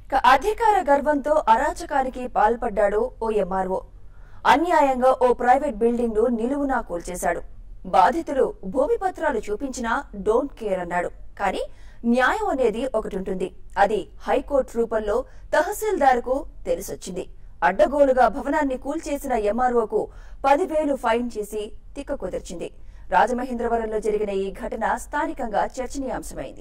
అధికార గర్వంతో అరాచకానికి పాల్పడ్డాడు ఓ ఎంఆర్ఓ. అన్యాయంగా ఓ ప్రైవేట్ బిల్డింగ్ ను నిలువునా కూల్చేశాడు. బాధితులు భూమి పత్రాలు చూపించినా డోంట్ కేర్ అన్నాడు. కానీ న్యాయం అనేది ఒకటి, అది హైకోర్టు రూపంలో తహసీల్దార్కు తెలిసొచ్చింది. అడ్డగోలుగా భవనాన్ని కూల్చేసిన ఎంఆర్ఓకు 10,000 ఫైన్ చేసి తిక్క కుదిర్చింది. రాజమహేంద్రవరంలో జరిగిన ఈ ఘటన స్థానికంగా చర్చనీయాంశమైంది.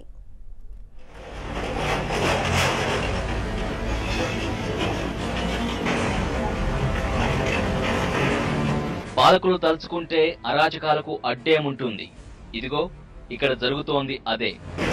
పాలకులు తలుచుకుంటే అరాచకాలకు అడ్డేముంటుంది. ఇదిగో ఇక్కడ జరుగుతోంది అదే.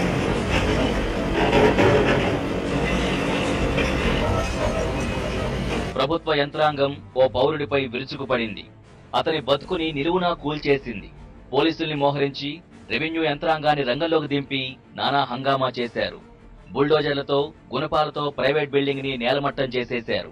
ప్రభుత్వ యంత్రాంగం ఓ పౌరుడిపై విరుచుకుపడింది. అతని బతుకుని నిలువునా కూల్చేసింది. పోలీసుల్ని మోహరించి రెవెన్యూ యంత్రాంగాన్ని రంగంలోకి దింపి నానా హంగామా చేశారు. బుల్డోజర్లతో గుణపాలతో ప్రైవేట్ బిల్డింగ్ ని నేలమట్టం చేసేశారు.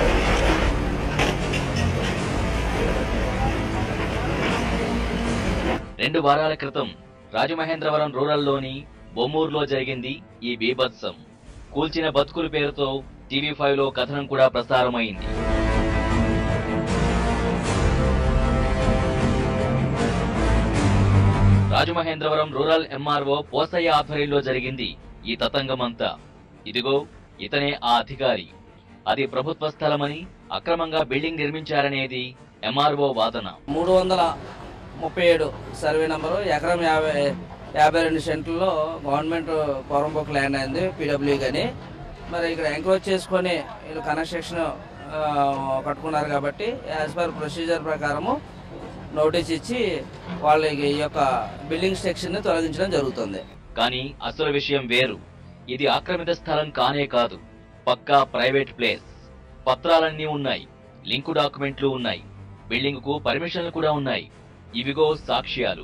రెండు వారాల క్రితం రాజమహేంద్రవరం రూరల్లోని బొమ్మూరులో జరిగింది ఈ బీభత్సం. కూల్చిన బతుకుల పేరుతో టీవీ5లో కథనం కూడా ప్రసారమైంది. రాజమహేంద్రవరం రూరల్ ఎంఆర్ఓ పోసయ్య ఆధ్వర్యంలో జరిగింది ఈ తతంగమంతా. ఇదిగో ఇతనే ఆ అధికారి. అది ప్రభుత్వ స్థలమని అక్రమంగా బిల్డింగ్ నిర్మించారనేది ఎంఆర్ఓ వాదన. 337 సర్వే నంబరు, ఎకరం 52 సెంట్లలో గవర్నమెంట్ పొరంబోక్ ల్యాండ్ అయింది పీడబ్ల్యూ కానీ. మరి ఇక్కడ ఎంక్రోచ్ చేసుకొని వీళ్ళు కన్స్ట్రక్షన్ కట్టుకున్నారు కాబట్టి యాజ్ పర్ ప్రొసీజర్ ప్రకారము నోటీస్ ఇచ్చి వాళ్ళకి ఈ యొక్క బిల్డింగ్ సెక్షన్ ని తొలగించడం జరుగుతుంది. కానీ అసలు విషయం వేరు. ఇది ఆక్రమిత స్థలం కానే కాదు, పక్కా ప్రైవేట్ ప్లేస్. పత్రాలన్నీ ఉన్నాయి, లింకు డాక్యుమెంట్లు ఉన్నాయి, బిల్డింగ్ కు పర్మిషన్లు కూడా ఉన్నాయి. ఇవిగో సాక్ష్యాలు.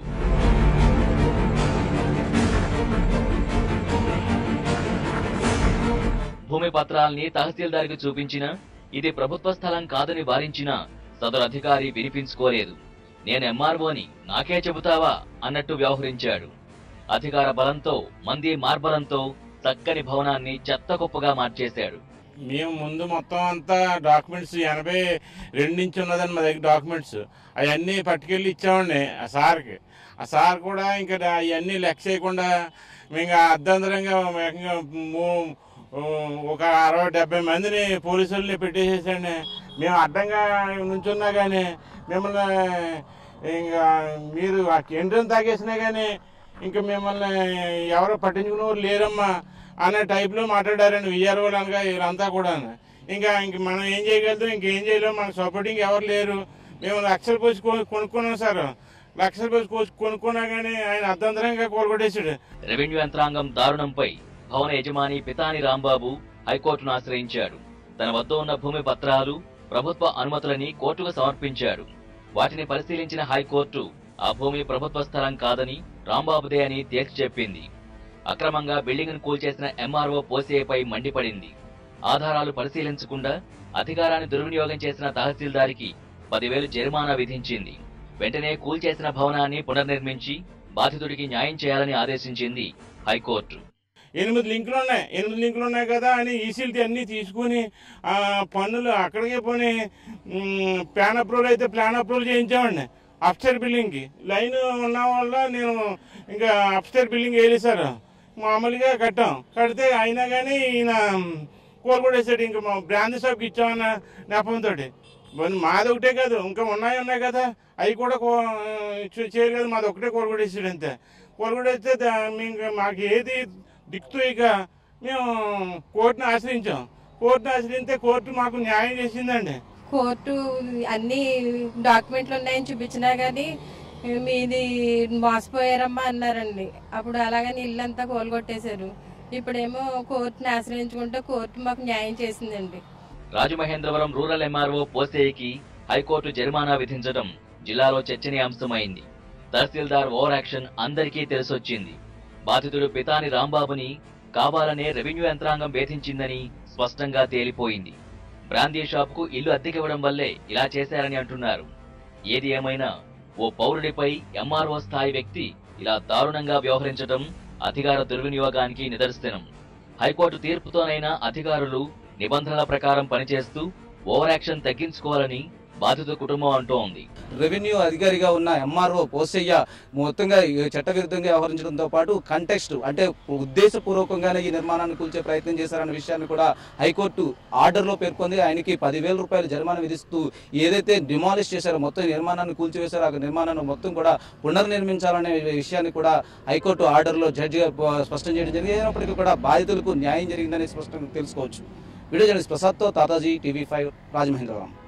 భూమి పత్రాల్ని తహసీల్దార్కి చూపించినా ఇది ప్రభుత్వ స్థలం కాదని వారించినా సదరు అధికారి వినిపించుకోలేదు. నేను ఎంఆర్ఓని, నాకే చెబుతావా అన్నట్టు వ్యవహరించాడు. అధికార బలంతో, మంది మార్బలంతో చక్కని భవనాన్ని చెత్తకుప్పగా మార్చేశాడు. మేము ముందు మొత్తం అంతా డాక్యుమెంట్స్ 82 నుంచి ఉన్నదని మా దగ్గర డాక్యుమెంట్స్ అవన్నీ పట్టుకెళ్ళి ఇచ్చామండి ఆ సార్కి. ఆ సార్ కూడా ఇంకా అవన్నీ లెక్క చేయకుండా మేము అర్ధంతరంగా ఒక 60-70 మందిని పోలీసుల్ని పెట్టేసేసండి. మేము అడ్డంగా నుంచున్నా కానీ మిమ్మల్ని ఇంకా మీరు ఆ కేంద్రం తాగేసినా కానీ ఇంకా మిమ్మల్ని ఎవరో పట్టించుకునేవారు లేరమ్మా అనే టైప్లో మాట్లాడారండి విఆర్ఓలు అనగా వీళ్ళంతా కూడా. ఇంకా మనం ఏం చేయగలుగుతాం, ఇంకేం చేయలేము, మనకు సపోర్టింగ్ ఎవరు లేరు. మేము లక్షలు పోసి కొనుక్కున్నాం సార్, లక్షలు పోసి కొనుక్కున్నా కానీ ఆయన అర్ధంతరంగా కోలుకొట్టేసాడు. రెవెన్యూ యంత్రాంగం దారుణంపై భవన యజమాని పితాని రాంబాబు హైకోర్టును ఆశ్రయించాడు. తన వద్ద ఉన్న భూమి పత్రాలు, ప్రభుత్వ అనుమతులని కోర్టుకు సమర్పించాడు. వాటిని పరిశీలించిన హైకోర్టు ఆ భూమి ప్రభుత్వ స్థలం కాదని, రాంబాబుదే అని తేల్చి చెప్పింది. అక్రమంగా బిల్డింగ్ ను కూల్చేసిన ఎంఆర్ఓ పోసేపై మండిపడింది. ఆధారాలు పరిశీలించకుండా అధికారాన్ని దుర్వినియోగం చేసిన తహసీల్దారికి 10,000 జరిమానా విధించింది. వెంటనే కూల్చేసిన భవనాన్ని పునర్నిర్మించి బాధితుడికి న్యాయం చేయాలని ఆదేశించింది హైకోర్టు. 8 లింకులు ఉన్నాయి కదా అని ఈసీలు అన్నీ తీసుకుని పన్నులు అక్కడికే పోనీ ప్లాన్ అప్రూవల్ అయితే ప్లాన్ అప్రూవల్ చేయించామండి. అప్స్టైర్ బిల్డింగ్కి లైన్ ఉన్న వల్ల నేను ఇంకా అప్స్టైర్ బిల్డింగ్ వేసారు, మామూలుగా కడితే అయినా కానీ ఈయన కోలుకొట్టేసాడు. ఇంకా మా బ్రాండ్ షాప్కి ఇచ్చామన్న నెపంతో. మాది ఒకటే కాదు, ఇంకా ఉన్నాయి కదా, అవి కూడా చేయరు కదా, మాది ఒకటే కోలుకొట్టేసాడు. అంతే కోలుకొట్టేస్తే మాకు ఏది దిక్కు ఇక మేము కోర్టును ఆశ్రయించాం. కోర్టును ఆశ్రయిస్తే కోర్టు మాకు న్యాయం చేసిందండి. కోర్టు అన్ని డాక్యుమెంట్లు ఉన్నాయని చూపించినా గానీ మీది మోసపోయారమ్మా అన్నారండి. అప్పుడు అలాగని ఇల్లంతా కోలుకొట్టేశారు. ఇప్పుడేమో కోర్టుని ఆశ్రయించుకుంటే కోర్టు మాకు న్యాయం చేసిందండి. రాజమహేంద్రవరం రూరల్ ఎంఆర్ఓ పోసేకి హైకోర్టు జరిమానా విధించడం జిల్లాలో చర్చనీయాంశమైంది. తహసీల్దార్ ఓవర్ యాక్షన్ అందరికీ తెలిసొచ్చింది. బాధితుడు పితాని రాంబాబుని కావాలనే రెవెన్యూ యంత్రాంగం వేధించిందని స్పష్టంగా తేలిపోయింది. బ్రాందీ షాపుకు ఇల్లు అద్దెకివ్వడం వల్లే ఇలా చేశారని అంటున్నారు. ఏది ఏమైనా ఓ పౌరుడిపై ఎంఆర్ఓ స్థాయి వ్యక్తి ఇలా దారుణంగా వ్యవహరించడం అధికార దుర్వినియోగానికి నిదర్శనం. హైకోర్టు తీర్పుతోనైనా అధికారులు నిబంధనల ప్రకారం పనిచేస్తూ ఓవర్ యాక్షన్ తగ్గించుకోవాలని బాధిత కుటుంబం అంటోంది. రెవెన్యూ అధికారిగా ఉన్న ఎంఆర్ఓ పోసయ్య మొత్తంగా చట్టవిరుద్ధంగా వ్యవహరించడంతో పాటు కంటెక్స్ట్ అంటే ఉద్దేశపూర్వకంగానే ఈ నిర్మాణాన్ని కూల్చే ప్రయత్నం చేశారన్న విషయాన్ని కూడా హైకోర్టు ఆర్డర్లో పేర్కొంది. ఆయనకి 10,000 రూపాయలు జరిమానా విధిస్తూ ఏదైతే డిమాలిష్ చేశారో మొత్తం నిర్మాణాన్ని కూల్చివేశారో ఆ నిర్మాణాన్ని మొత్తం కూడా పునర్నిర్మించాలనే విషయాన్ని కూడా హైకోర్టు ఆర్డర్లో జడ్జిగా స్పష్టం చేయడం జరిగింది. అయినప్పటికీ కూడా బాధితులకు న్యాయం జరిగిందని స్పష్టంగా తెలుసుకోవచ్చు. వీడియో జర్నలిస్ట్ ప్రసాద్తో తాతాజీ, TV5, రాజమహేంద్రవరం.